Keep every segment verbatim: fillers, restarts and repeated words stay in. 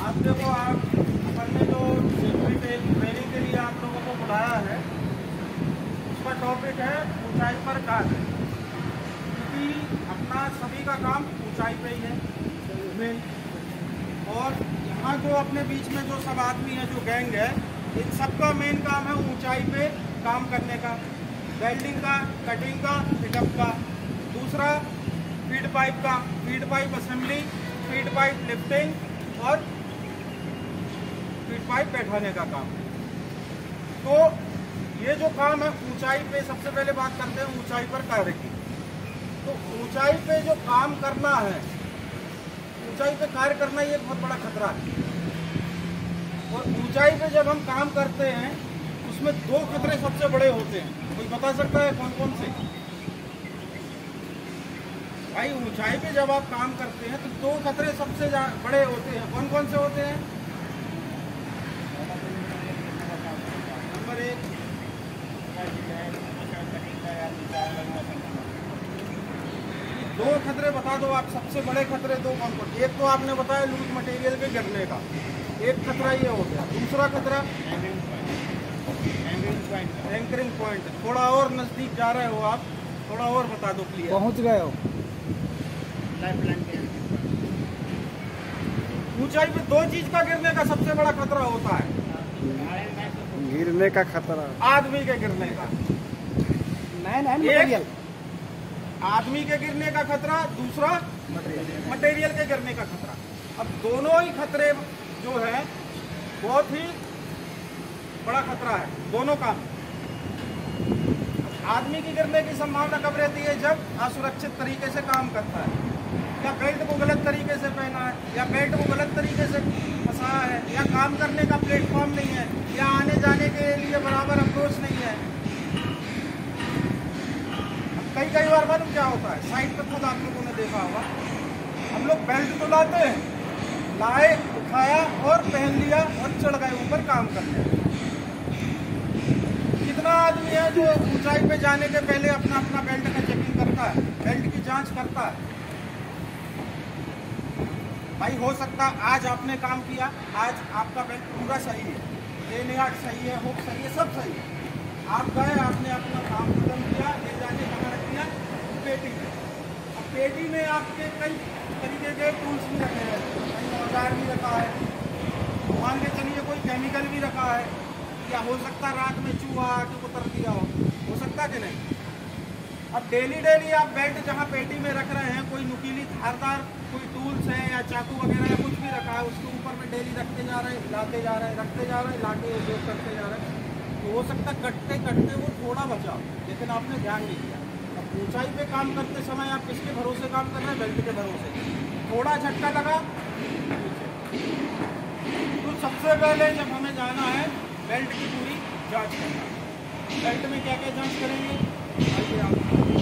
आप देखो, आप अपन ने जो सेफ्टी ट्रेनिंग के लिए आप लोगों को बुलाया है, उसका टॉपिक है ऊंचाई पर कार्य। क्योंकि अपना सभी का काम ऊंचाई पे ही है मेन। और यहाँ जो अपने बीच में जो सब आदमी है, जो गैंग है, इन सबका मेन काम है ऊंचाई पे काम करने का, वेल्डिंग का, कटिंग का, फिटअप का। दूसरा फीड पाइप का, feed pipe assembly, feed pipe lifting और फीड पाइप बैठाने का काम। तो ये जो काम है ऊंचाई पे, सबसे पहले बात करते हैं ऊंचाई पर कार्य की। तो ऊंचाई पे जो काम करना है, ऊंचाई पे कार्य करना ये बहुत बड़ा खतरा है। और ऊंचाई पे जब हम काम करते हैं उसमें दो खतरे सबसे बड़े होते हैं। कोई बता सकता है कौन कौन से? भाई ऊंचाई पे जब आप काम करते हैं तो दो खतरे सबसे बड़े होते हैं। कौन कौन से होते हैं? नंबर एक, दो खतरे बता दो आप, सबसे बड़े खतरे दो कौन कौन? एक तो आपने बताया लूज मटेरियल के गिरने का, एक खतरा ये हो गया। दूसरा खतरा एंकरिंग पॉइंट। थोड़ा और नजदीक जा रहे हो आप, थोड़ा और बता दो क्लियर। पहुंच गए हो। ऊंचाई पे दो चीज का गिरने का सबसे बड़ा खतरा होता है। गिरने का खतरा, आदमी के गिरने का, मटेरियल, आदमी के गिरने का खतरा, दूसरा मटेरियल के गिरने का खतरा। अब दोनों ही खतरे जो है बहुत ही बड़ा खतरा है, दोनों काम। आदमी की गिरने की संभावना कब रहती है? जब असुरक्षित तरीके से काम करता है, या बेल्ट को गलत तरीके से पहना है, या बेल्ट को गलत तरीके से फंसाया है, या काम करने का प्लेटफॉर्म नहीं है, या आने जाने के लिए बराबर अप्रोच नहीं है। कई कई बार मालूम क्या होता है, साइड पर खुद आप लोगों ने देखा होगा, हम लोग बेल्ट तो लाते हैं, लाए, उठाया और पहन लिया और चढ़ गए ऊपर काम करने। कितना आदमी है जो ऊंचाई पे जाने के पहले अपना अपना बेल्ट का चेकिंग करता है, बेल्ट की जांच करता है। भाई हो सकता आज आपने काम किया, आज आपका बेल्ट पूरा सही है, लेनियार्ड सही है, हुक सही है, सब सही है। आप गए, आपने अपना काम खत्म किया, ले जाके कहाँ रख दिया? पेटी में। अब पेटी में आपके कई तरीके के टूल्स भी रखे हैं, कहीं औजार भी रखा है, मान के चलिए कोई केमिकल भी रखा है, या हो सकता रात में चूहा आके उतर दिया हो, हो सकता कि नहीं? अब डेली डेली आप बेल्ट जहाँ पेटी में रख रहे हैं, कोई नुकीली धारदार कोई टूल्स है या चाकू वगैरह या कुछ भी रखा है, उसके ऊपर में डेली रखते जा रहे हैं, लाते जा रहे हैं, रखते जा रहे हैं, लाके उपयोग करते जा रहे हैं, तो हो सकता कटते कटते वो थोड़ा बचा, लेकिन आपने ध्यान नहीं दिया। अब ऊंचाई पे काम करते समय आप किसके भरोसे काम कर रहे हैं? बेल्ट के भरोसे। थोड़ा झटका लगा, तो सबसे पहले जब हमें जाना है बेल्ट की पूरी जांच करना। बेल्ट में क्या क्या जांच करेंगे? आइए आप,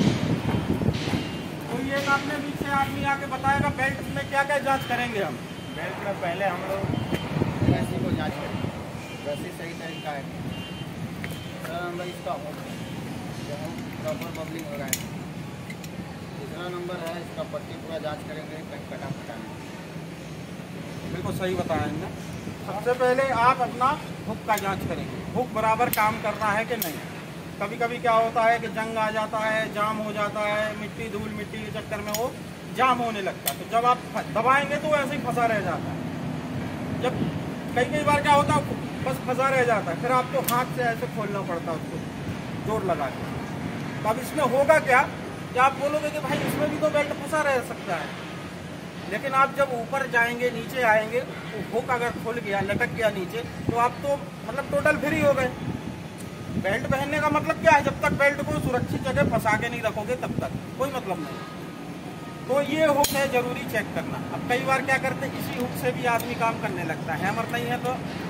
कोई एक आपने पीछे आदमी आके बताएगा बेल्ट में क्या क्या जांच करेंगे हम। बेल्ट में पहले हम लोग रस्सी को जांच करेंगे, रस्सी सही तरीका है। दूसरा नंबर इसका जो हम प्रॉपर बबलिंग लगाएंगे। तीसरा नंबर है इसका पट्टी पूरा जांच करेंगे, कहीं कटा फटा नहीं। बिल्कुल सही बताया इनने। सबसे पहले आप अपना हुक का जांच करेंगे, हुक बराबर काम कर रहा है कि नहीं। कभी कभी क्या होता है कि जंग आ जाता है, जाम हो जाता है, मिट्टी धूल मिट्टी के चक्कर में वो जाम होने लगता है, तो जब आप दबाएंगे तो ऐसे ही फंसा रह जाता है। जब कई कई बार क्या होता है, बस फंसा रह जाता है, फिर आपको हाथ से ऐसे खोलना पड़ता है उसको जोर लगा के। तो अब इसमें होगा क्या कि आप बोलोगे कि भाई इसमें भी तो बेल्ट फंसा रह सकता है, लेकिन आप जब ऊपर जाएंगे, नीचे आएंगे, तो हुक अगर खुल गया, लटक गया नीचे, तो आप तो मतलब टोटल फ्री हो गए। बेल्ट पहनने का मतलब क्या है? जब तक बेल्ट को सुरक्षित जगह फंसा के नहीं रखोगे तब तक कोई मतलब नहीं। तो ये हुक है जरूरी चेक करना। अब कई बार क्या करते हैं, इसी हुक से भी आदमी काम करने लगता है, हैमर नहीं है तो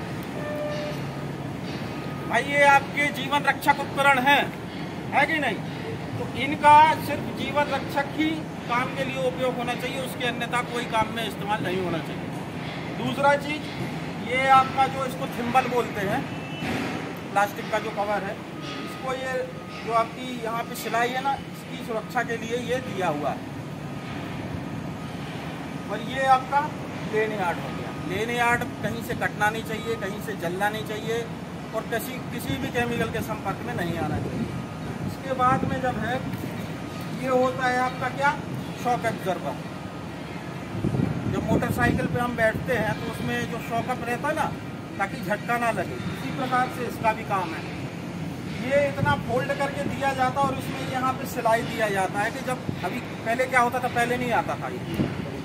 भाई ये आपके जीवन रक्षक उपकरण है, है कि नहीं? तो इनका सिर्फ जीवन रक्षक ही काम के लिए उपयोग होना चाहिए, उसके अन्यथा कोई काम में इस्तेमाल नहीं होना चाहिए। दूसरा चीज, ये आपका जो इसको थिम्बल बोलते हैं, प्लास्टिक का जो कवर है, इसको ये जो आपकी यहाँ पे सिलाई है ना, इसकी सुरक्षा के लिए ये दिया हुआ है। और ये आपका लेनियार्ड हो गया। लेन यार्ड कहीं से कटना नहीं चाहिए, कहीं से जलना नहीं चाहिए और किसी किसी भी केमिकल के संपर्क में नहीं आना चाहिए। इसके बाद में जब है ये होता है आपका क्या, शॉक एब्जॉर्बर। जब मोटरसाइकिल पे हम बैठते हैं तो उसमें जो शॉकअप रहता है ना, ताकि झटका ना लगे, इसी प्रकार से इसका भी काम है। ये इतना फोल्ड करके दिया जाता है और उसमें यहाँ पे सिलाई दिया जाता है कि जब अभी पहले क्या होता था, पहले नहीं आता था ये,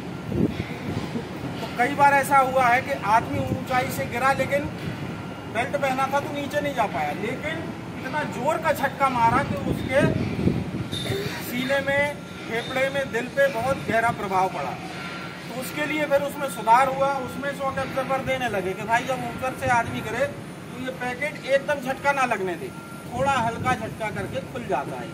तो कई बार ऐसा हुआ है कि आदमी ऊंचाई से गिरा लेकिन बेल्ट पहना था तो नीचे नहीं जा पाया, लेकिन इतना जोर का झटका मारा कि उसके सीने में, फेफड़े में, दिल पे बहुत गहरा प्रभाव पड़ा। तो उसके लिए फिर उसमें सुधार हुआ, उसमें शॉक एब्जॉर्बर देने लगे कि भाई जब ऊपर से आदमी गिरे तो ये पैकेट एकदम झटका ना लगने दे, थोड़ा हल्का झटका करके खुल जाता है।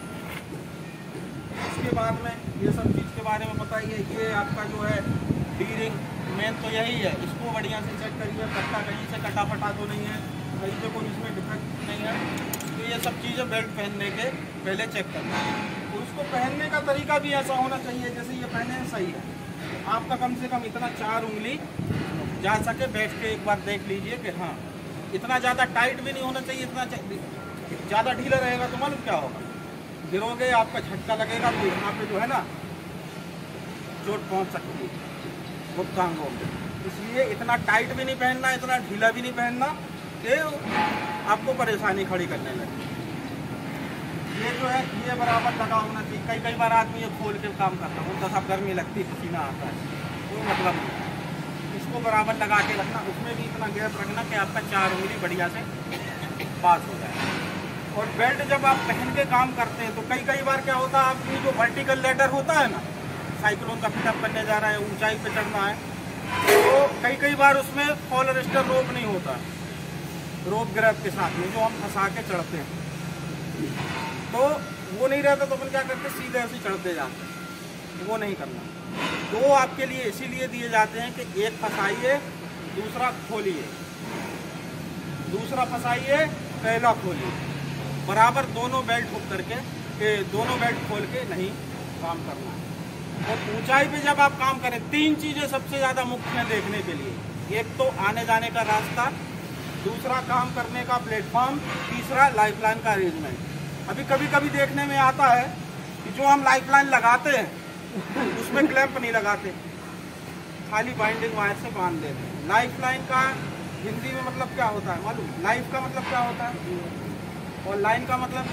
इसके बाद में ये सब चीज़ के बारे में बताइए। ये आपका जो है डी रिंग, मेन तो यही है, इसको बढ़िया से चेक करिए, पट्टा कहीं से कटा फटा तो नहीं है, कहीं पे कोई इसमें डिफेक्ट नहीं है। तो ये सब चीज़ें बेल्ट पहनने के पहले चेक करना है। और उसको पहनने का तरीका भी ऐसा होना चाहिए, जैसे ये पहने हैं सही है, आपका कम से कम इतना चार उंगली जा सके, बैठ के एक बार देख लीजिए कि हाँ, इतना ज़्यादा टाइट भी नहीं होना चाहिए, इतना ज़्यादा ढीला रहेगा तो मालूम क्या होगा, गिरोगे, आपका झटका लगेगा तो यहाँ पे जो है ना चोट पहुँच सकती है गुप्तांगों में। इसलिए इतना टाइट भी नहीं पहनना, इतना ढीला भी नहीं पहनना कि आपको परेशानी खड़ी करने लगे। ये जो है ये बराबर लगा होना चाहिए। कई कई बार आदमी ये खोल के काम करता है, उनका साफ गर्मी लगती है, पसीना आता है, कोई मतलब नहीं। इसको बराबर लगा के रखना, उसमें भी इतना गैप रखना कि आपका चार उंगली बढ़िया से पास हो जाए। और बेल्ट जब आप पहन के काम करते हैं तो कई कई बार क्या होता है, आपकी जो वर्टिकल लैडर होता है ना, साइक्लोन का पिटअप करने जा रहे हैं, ऊंचाई पे चढ़ना है, तो कई कई बार उसमें पॉलिएस्टर रोप नहीं होता, रोप ग्रैब के साथ में जो हम फंसा के चढ़ते हैं, तो वो नहीं रहता तो अपन क्या करते, सीधे ऐसे चढ़ते जाते हैं। वो नहीं करना। दो आपके लिए इसीलिए दिए जाते हैं कि एक फंसाइए, दूसरा खोलिए, दूसरा फंसाइए, पहला खोलिए, बराबर दोनों बेल्ट हुक करके के दोनों बेल्ट खोल के नहीं काम करना है। और ऊंचाई पे जब आप काम करें, तीन चीज़ें सबसे ज़्यादा मुख्य हैं देखने के लिए। एक तो आने जाने का रास्ता, दूसरा काम करने का प्लेटफॉर्म, तीसरा लाइफलाइन का अरेंजमेंट। अभी कभी कभी देखने में आता है कि जो हम लाइफलाइन लगाते हैं उसमें क्लैंप नहीं लगाते, खाली बाइंडिंग वायर से बांध देते हैं। लाइफलाइन का हिंदी में मतलब क्या होता है मालूम? लाइफ का मतलब क्या होता है और लाइन का मतलब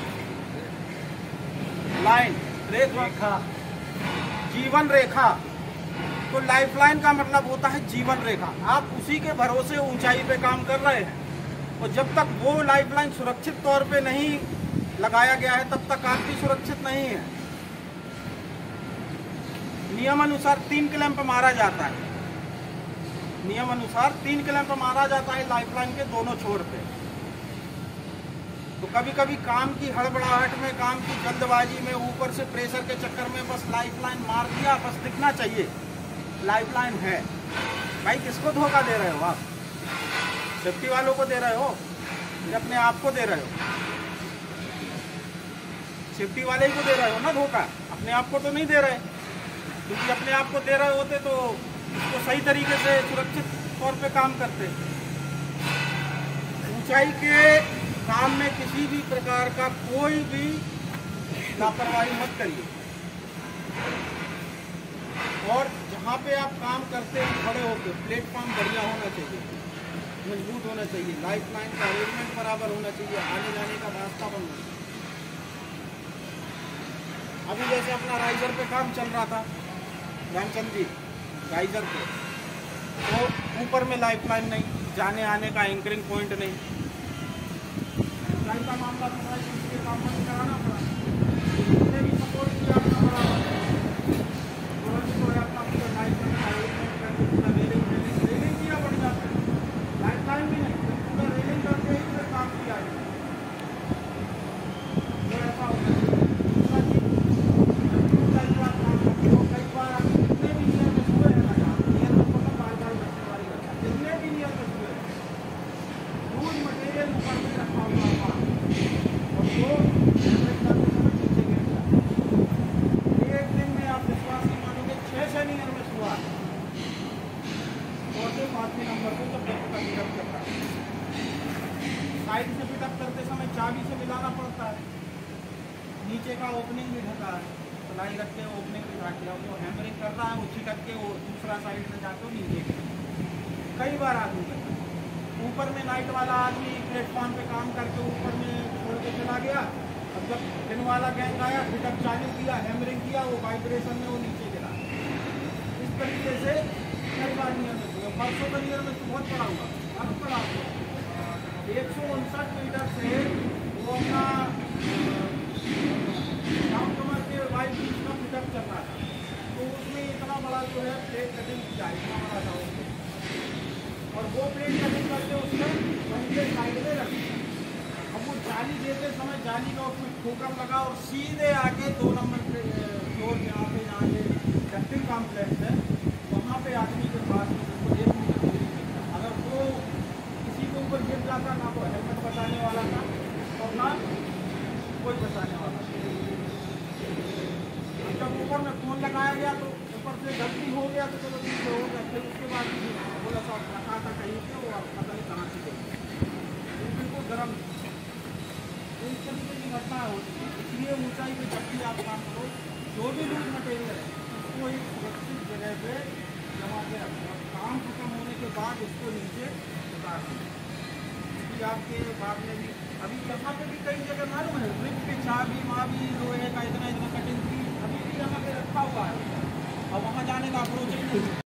लाइन, रेखा, जीवन रेखा। तो लाइफलाइन का मतलब होता है जीवन रेखा। आप उसी के भरोसे ऊंचाई पे काम कर रहे हैं और जब तक वो लाइफलाइन सुरक्षित तौर पे नहीं लगाया गया है तब तक आप भी सुरक्षित नहीं है। नियम अनुसार तीन क्लैंप मारा जाता है, नियम अनुसार तीन क्लैंप मारा जाता है लाइफलाइन के दोनों छोर पे। तो कभी कभी काम की हड़बड़ाहट में, काम की जल्दबाजी में, ऊपर से प्रेशर के चक्कर में बस लाइफलाइन मार दिया, बस दिखना चाहिए लाइफलाइन है। भाई किसको धोखा दे रहे हो आप? सेफ्टी वालों को दे रहे हो या अपने आप को दे रहे हो? सेफ्टी वाले ही को दे रहे हो ना धोखा, अपने आप को तो नहीं दे रहे। क्योंकि अपने आप को दे रहे होते तो उसको सही तरीके से सुरक्षित तौर पे काम करते। ऊंचाई के काम में किसी भी प्रकार का कोई भी लापरवाही मत करिए। और जहाँ पे आप काम करते हैं खड़े होकर, प्लेटफॉर्म बढ़िया होना चाहिए, मजबूत होना चाहिए, लाइफलाइन का अरेंजमेंट बराबर होना चाहिए, आने जाने का रास्ता बनना चाहिए। अभी जैसे अपना राइजर पे काम चल रहा था, रामचंद्र जी राइजर पे, तो ऊपर में लाइफलाइन नहीं, जाने आने का एंकरिंग पॉइंट नहीं, लाइन का मामला था, इसके काम बंद कराना पड़ा, इसने भी सपोर्ट किया अपना बराबर, तुरंत जो है अपना पूरा लाइफलाइन का अरेंजमेंट करके पूरा रेलिंग रेलिंग रेलिंग किया बढ़िया से, लाइफलाइन भी नहीं, पूरा रेलिंग करके ही फिर काम किया है। तो ऐसा होता है। चौथे नंबर को जब व्यक्ति का पिटअप करता है, साइड से पिटअप करते समय चाबी से मिलाना पड़ता है। नीचे का ओपनिंग भी ढका है, सिलाई रख के ओपनिंग भी ढक दिया, वो हैमरिंग कर रहा है, वो छिटक के वो दूसरा साइड में जाके वो नीचे गिरा। कई बार आदमी करता है। ऊपर में नाइट वाला आदमी प्लेटफॉर्म पे काम करके ऊपर में छोड़ के चला गया। अब जब दिन वाला गैंग आया, पिटअप चालू किया, हैमरिंग किया, वो वाइब्रेशन में वो नीचे गिरा। इस तरीके से कई बार नियमित हुआ। परसों का नियर में तो बहुत बड़ा हुआ, बहुत बड़ा हुआ। एक सौ उनसठ मीटर से वो अपना डाउन कमर के वाइट बीच का पिटअप चल रहा था, तो उसमें इतना बड़ा जो है प्लेट कटिंग की जाए, इतना बड़ा था उसमें, और वो प्लेट कटिंग करके उसमें वहीं से साइड में रखी। अब वो जाली देते समय जाली का उसमें ठोकर लगा और सीधे आके दो नंबर पे फ्लोर जहाँ पे जहाँ ये डक्टिंग कॉम्प्लेक्स है, वहाँ पे आदमी के पास में उसको एक मीटर दूरी पे, अगर वो किसी के ऊपर गिर जाता, ना वो हेलमेट बचाने वाला था और ना कोई बचाने वाला। जब ऊपर में फोन लगाया गया तो ऊपर से गलती हो गया तो चलो ठीक हो गया। फिर उसके बाद बोला साहब रखा था कहीं पे, वो पता नहीं कहाँ से गई, बिल्कुल गर्म। इस तरीके की घटना होती है। इसलिए ऊंचाई पे जब भी आप काम करो, जो भी लूज मटेरियल है उसको एक सुरक्षित जगह पे जमा के रखो, और काम खत्म होने के बाद उसको नीचे उतार दो। क्योंकि आपके बाद में भी अभी यहाँ पे भी कई जगह मालूम है रिप पे चाबी माबी लोहे का इतना इतना कटिंग की अभी भी यहाँ पे रखा हुआ है, और वहाँ जाने का अप्रोच ही नहीं।